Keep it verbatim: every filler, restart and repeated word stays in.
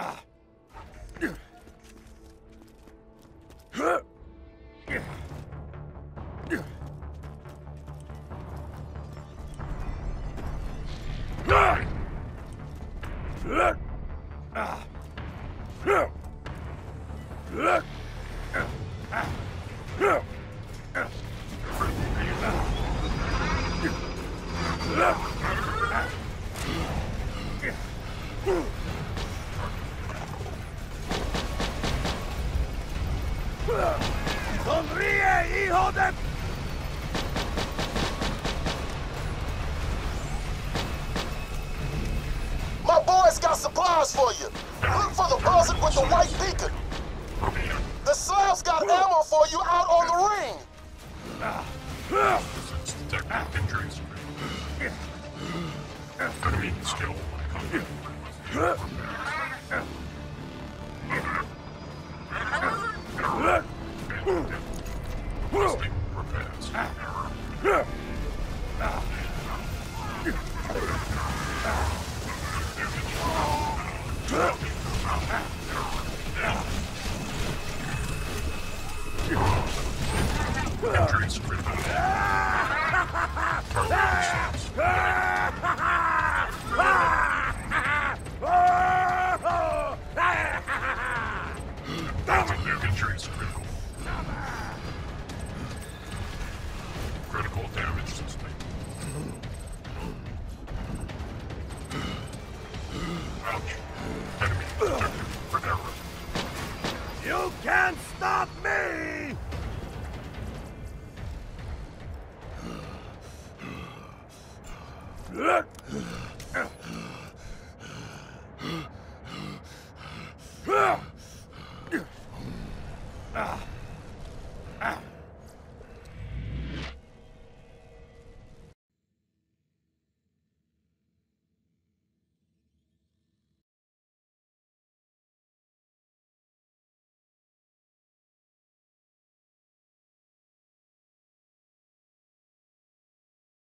¡Sonríe, hijo de... My boys got supplies for you. Look for the buzzard with the white beacon. The Slavs got ammo for you out on the ring. Detective injuries. Enemy skill. Listing repairs. Injuries critical. Injuries critical. Critical damage sustained. Ouch. Enemy detected for error. You can't stop me! Ah. Ah.